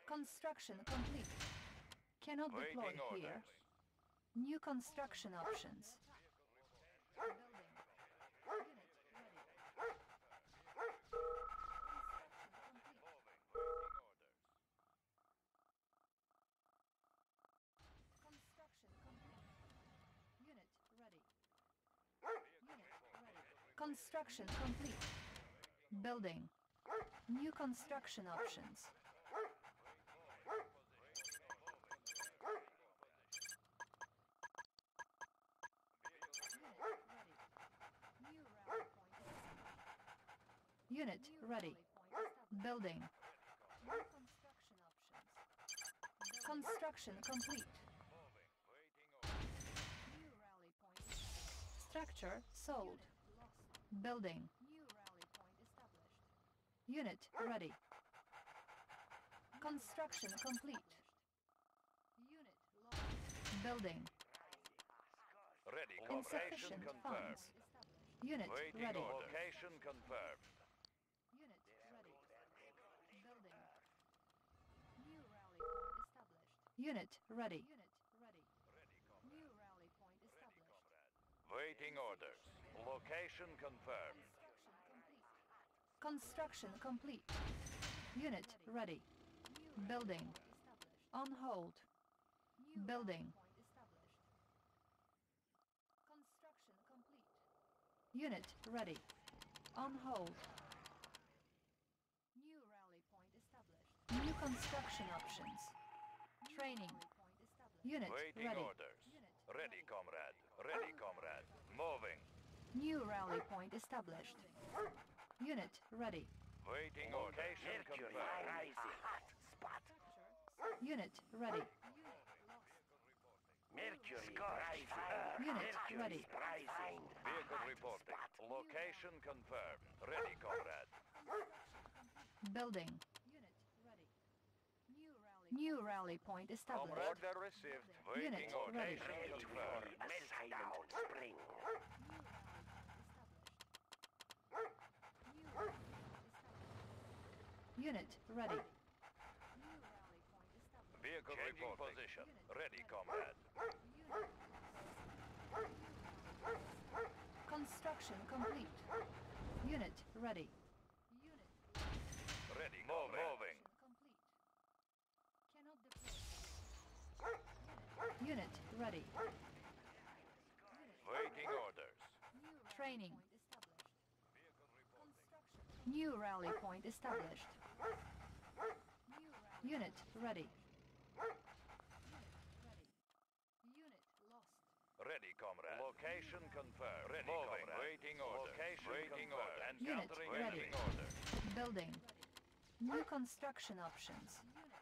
Construction complete. Cannot deploy Waiting here. orders. New construction options. Building. Unit ready. Construction complete. Unit ready. Unit ready. Construction complete. Building. New construction options. Unit ready. Building. New construction options. Construction complete. New rally point. Structure sold. Building. New rally point established. Unit ready. Construction complete. Unit lost. Building. Ready. Location Insufficient confirmed. funds. Unit Waiting ready. orders. Location confirmed. Unit ready. Building. New rally point established. Unit ready. Unit ready. New rally point established. Waiting orders. Location confirmed. Construction complete. Unit ready. Building. On hold. Building. Construction complete. Unit ready. On hold. New rally point established. New construction options. Training. Unit Waiting ready. orders. Ready, comrade. Ready, comrade. Moving. New rally point established. Unit ready. Waiting location confirmed. Hot spot. Unit ready. Mercury rising. Unit ready. Rising. Vehicle reporting. Location confirmed. Ready, comrade. Building. Unit ready. New rally point established. Comrade, order received. Waiting Unit ready. location Ready for confirmed. a silent spring. Unit ready. Vehicle reporting. Position. Ready, comrade. Construction complete. Unit ready. Ready, moving. Cannot deploy. Unit ready. Waiting orders. Training. New rally point established. Unit ready. Unit lost. Ready, comrade. Location confirmed. Ready, moving. Comrade. Waiting order. Location waiting order. Unit Encountering ready. waiting order. Building. New construction options.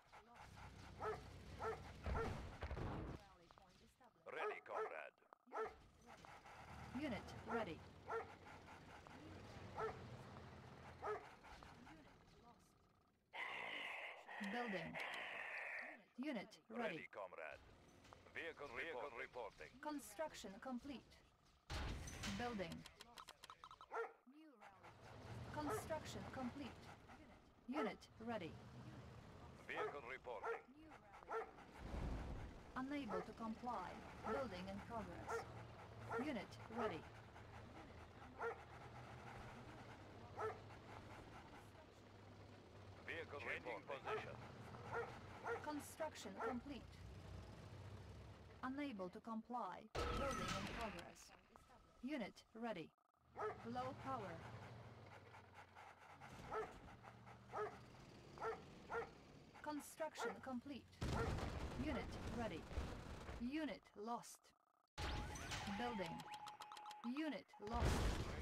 Ready, comrade. Unit ready. Building. Unit ready. Ready, comrade. Vehicle reporting. Construction complete. Building. Construction complete. Unit ready. Vehicle reporting. Unable to comply. Building in progress. Unit ready. Vehicle changing position. Construction complete. Unable to comply. Building in progress. Unit ready. Low power. Construction complete. Unit ready. Unit lost. Building. Unit lost.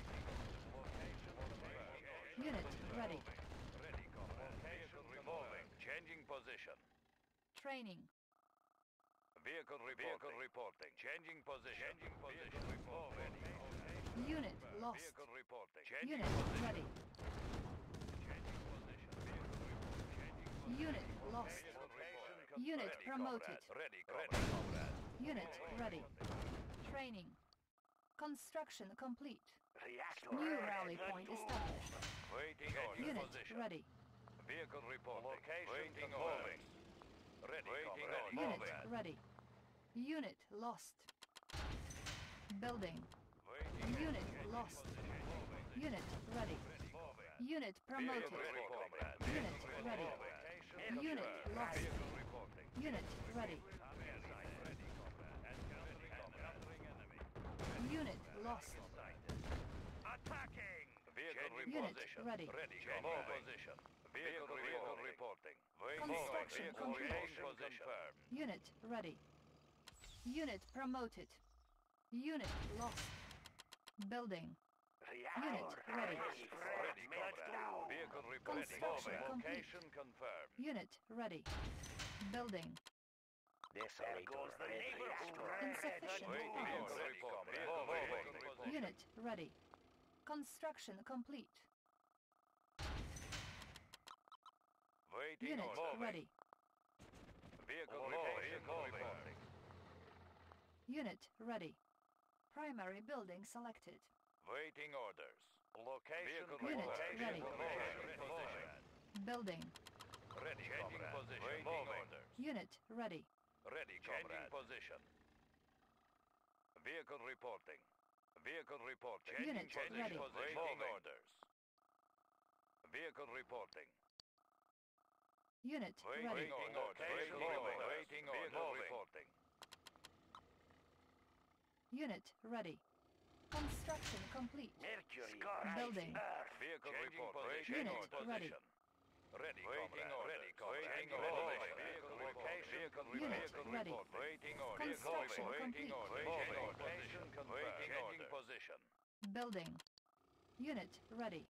Unit ready. Ready, comrade. Vehicle revolving. Changing position. Training. Vehicle reporting. Changing position. Changing position. Ready. Unit lost. Vehicle reporting. Changing Unit position. ready. Changing position. Vehicle report. Changing Unit lost. Vehicle reporting. Unit Ready, promoted. comrade. Ready, comrade. Unit ready. Training. Construction complete. Reactor New rally ready point to established. Waiting order Unit position. ready. Vehicle reporting. Location waiting orders. Ready, waiting orders. Unit Moving. ready. Unit lost. Building. Waiting Unit orders. lost. Moving. Unit ready. Moving. Unit promoted. Vehicle ready, comrade. Unit ready. Location Unit confirmed. lost. Vehicle reporting. Unit ready. Ready, comrade. Encountering enemy. Unit lost. Attacking! Vehicle Unit reposition. ready. Ready, comrade. Position. Vehicle reporting. Construction Vehicle complete. location confirmed. Unit ready. Unit promoted. Unit lost. Building. Unit ready. Ready, comrade. Vehicle reporting. Construction complete. Location confirmed. Unit ready. Building. Desolator ready. Insufficient Waiting funds. order. Ready, comrade. Vehicle reporting. Unit ready. Construction complete. Waiting Unit order. ready. Vehicle reporting. Unit ready. Primary building selected. Waiting orders. Location Unit confirmed. ready. Position. Building. Ready, comrade. Position. Waiting orders. Unit ready. Ready, comrade. Position. Vehicle reporting. Vehicle reporting. Unit ready. Waiting orders. Vehicle reporting. Unit ready. Waiting orders. Waiting orders. Vehicle reporting. Unit ready. Construction complete. Mercury. Building. Earth. Vehicle reporting. Unit ready. Ready, waiting order. Ready, waiting order. Vehicle location. Unit ready. Waiting order. Construction Waiting complete. order. Waiting position. Waiting position. Building. Unit ready.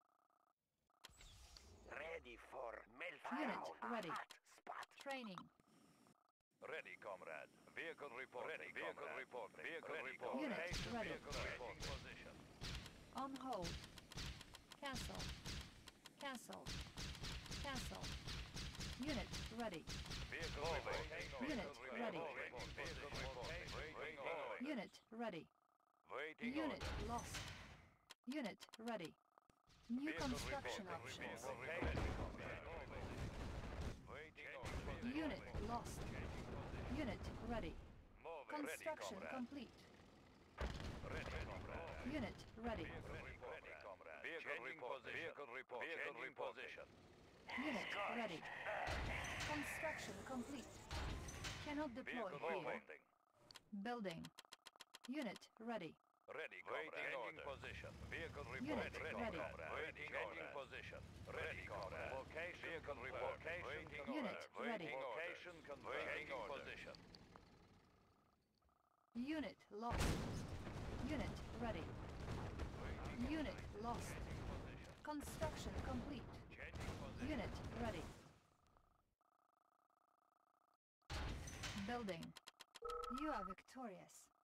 Ready for Unit meltdown. ready. Hot spot. Training. Ready, comrade. Vehicle report. Ready, vehicle report. Vehicle report. Unit Location, ready. Vehicle report. Position. On hold. Cancel. Cancel. Cancel. Unit ready. Vehicle report. Unit ready. Vehicle report. Waiting order. Unit ready. Waiting Unit order. lost. Unit ready. New Vehicle construction report. options. Vehicle ready. Waiting order. Unit lost. Unit ready. Moving. Construction Ready, comrade. complete. Ready, comrade. Unit ready. Ready, comrade. Vehicle report. Vehicle report. Vehicle reposition. Unit ready. Construction complete. Cannot deploy Vehicle here. reporting. Building. Unit ready. Ready, waiting order. Position. Vehicle report. Unit ready. Waiting order. Position. Ready, comrade. Location. Vehicle report. Waiting Unit order. ready. Waiting location. Waiting position. Unit lost. Unit ready. Unit lost. Construction complete. Unit ready. Building. You are victorious.